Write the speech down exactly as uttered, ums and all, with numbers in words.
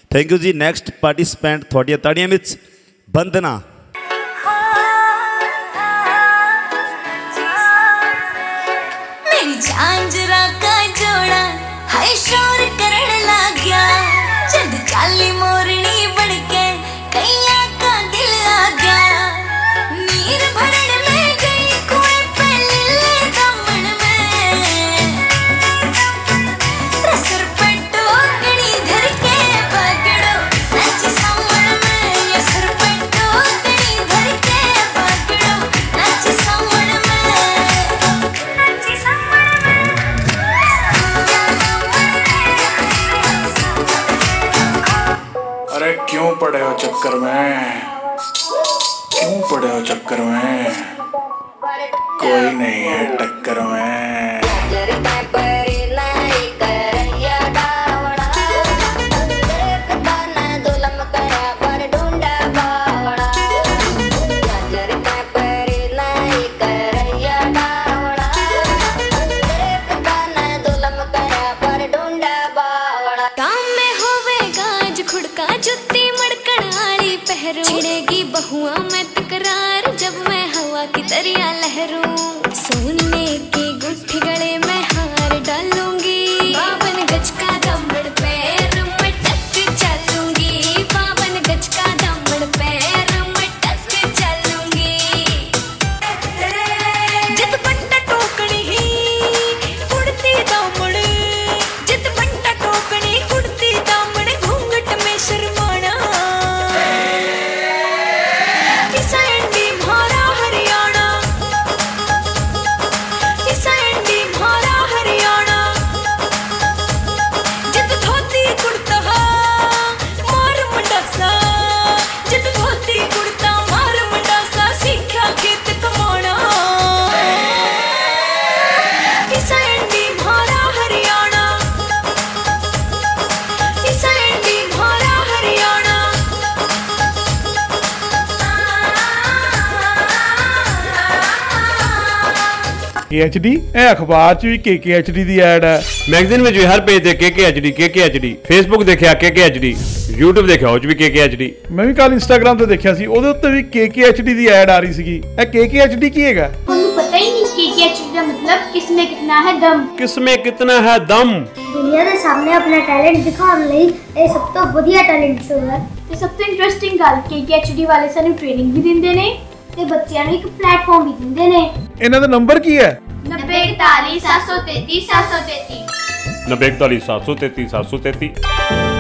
Thank you जी। Next participant थोड़िया ताड़ियां विच वंदना। मेरी झांझरा का जोड़ा हाय शोर करण लग गया, जद चाली मोरनी बन के कैया का दिल आ गया। नीर भरण में गई कुएं पे लीले दामन में, रसर पे टोकनी धर के पकड़ो नाची सावन में, ये सर पे टोकनी धर के पकड़ो नाची सावन में, नाची सावन में। अरे क्यों पड़े हो चक्कर में, क्यों पड़े हो चक्कर में, कोई नहीं है टक्कर में। छिड़ेगी बहुआ में तकरार जब मैं हवा की दरिया लहरूं, सोने की गुट्ठी गले में हार डालूंगी, बावन गज का दामन पैर में टक चलूंगी, बावन गज का दामन पैर में टक चलूंगी। जित बंटा टोकनी कुड़ती दामन, जित बंटा टोकनी कुड़ती दामन, घूंघट में शर्माना। के एच डी अखबार च भी के के एच डी दी ऐड है, मैगजीन में हर पेज ते के के एच डी के के एच डी, फेसबुक देखा के के एच डी, यूट्यूब देखा उस भी के के एच डी। मैं भी कल इंस्टाग्राम ते देखा सी, ਉਹਦੇ ਉੱਤੇ ਵੀ के के एच डी ਦੀ ਐਡ ਆ ਰਹੀ ਸੀਗੀ। ਇਹ के के एच डी ਕੀ ਹੈਗਾ? ਤੁਹਾਨੂੰ ਪਤਾ ਹੀ ਨਹੀਂ के के एच डी ਦਾ ਮਤਲਬ किसमें कितना है दम। किसमें कितना है दम। ਦੁਨੀਆ ਦੇ ਸਾਹਮਣੇ ਆਪਣਾ ਟੈਲੈਂਟ ਦਿਖਾਉਣ ਲਈ ਇਹ ਸਭ ਤੋਂ ਵਧੀਆ ਟੈਲੈਂਟ ਸ਼ੋ ਹੈ। ਤੇ ਸਭ ਤੋਂ ਇੰਟਰਸਟਿੰਗ ਗੱਲ के के एच डी ਵਾਲੇ ਸਾਨੂੰ ਟ੍ਰੇਨਿੰਗ ਵੀ ਦਿੰਦੇ ਨੇ ਤੇ ਬੱਚਿਆਂ ਨੂੰ ਇੱਕ ਪਲੇਟਫਾਰਮ ਵੀ ਦਿੰਦੇ ਨੇ। ਇਹਨਾਂ ਦਾ ਨੰਬਰ ਕੀ ਹੈ? नब्बे इकतालीस सात सौ तैतीस सात सौ तैतीस नब्बे इकतालीस सात सौ तैतीस सात सौ तैतीस।